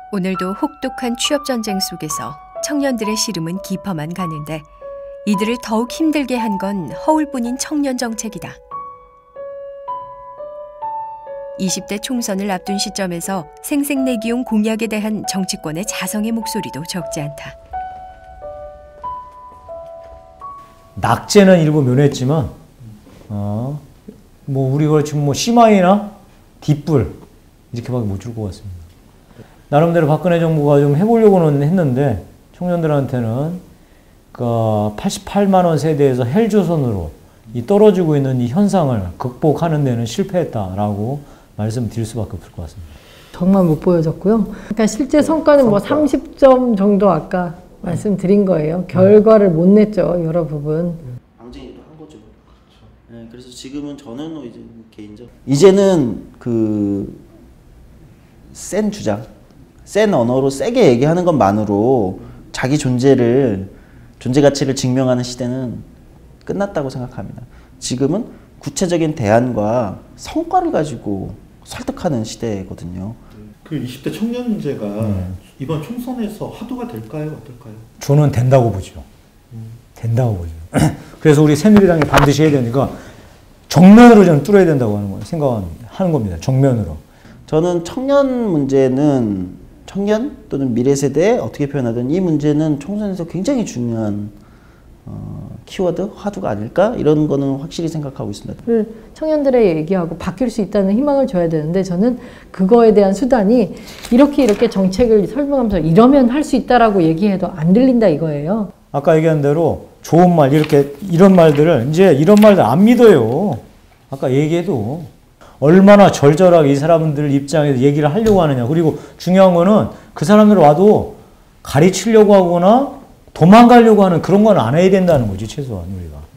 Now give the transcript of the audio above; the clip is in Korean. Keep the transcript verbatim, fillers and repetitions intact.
오늘도 혹독한 취업전쟁 속에서 청년들의 시름은 깊어만 가는데 이들을 더욱 힘들게 한 건 허울뿐인 청년 정책이다. 이십 대 총선을 앞둔 시점에서 생색내기용 공약에 대한 정치권의 자성의 목소리도 적지 않다. 낙제는 일부 면했지만 어, 뭐 우리가 지금 뭐 씨마이나 뒷불 이렇게밖에 못 줄 것 같습니다. 나름대로 박근혜 정부가 좀 해보려고는 했는데 청년들한테는 그 팔십팔만 원 세대에서 헬조선으로 이 떨어지고 있는 이 현상을 극복하는 데는 실패했다라고 말씀드릴 수밖에 없을 것 같습니다. 정말 못 보여줬고요. 그러니까 실제 성과는 뭐 삼십 점 정도 아까 말씀드린 거예요. 결과를 못 냈죠, 여러 부분. 방쟁이도 한 거죠. 그렇죠. 네, 그래서 지금은 저는 이제 개인적 이제는 그 센 주장, 센 언어로 세게 얘기하는 것만으로 자기 존재를 존재 가치를 증명하는 시대는 끝났다고 생각합니다. 지금은 구체적인 대안과 성과를 가지고 설득하는 시대거든요. 그 이십 대 청년 문제가 음. 이번 총선에서 화두가 될까요? 어떨까요? 저는 된다고 보죠. 음. 된다고 보죠. 그래서 우리 새누리당이 반드시 해야 되니까 정면으로 저는 뚫어야 된다고 하는 거예요. 생각하는 겁니다. 정면으로. 저는 청년 문제는 청년 또는 미래 세대에 어떻게 표현하든 이 문제는 총선에서 굉장히 중요한 어, 키워드, 화두가 아닐까? 이런 거는 확실히 생각하고 있습니다. 청년들의 얘기하고 바뀔 수 있다는 희망을 줘야 되는데 저는 그거에 대한 수단이 이렇게 이렇게 정책을 설명하면서 이러면 할 수 있다라고 얘기해도 안 들린다 이거예요. 아까 얘기한 대로 좋은 말, 이렇게 이런 말들을 이제 이런 말들 안 믿어요. 아까 얘기해도 얼마나 절절하게 이 사람들 입장에서 얘기를 하려고 하느냐. 그리고 중요한 거는 그 사람들 와도 가르치려고 하거나 도망가려고 하는 그런 건 안 해야 된다는 거지, 최소한 우리가.